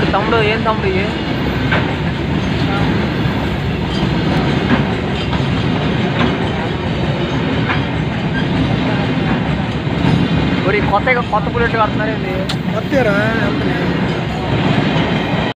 తమ్ముడు ఏం తమ్ముడు ఇవి కొత్త బుల్లెట్ కడుతున్నారు ఏంది కొత్తరా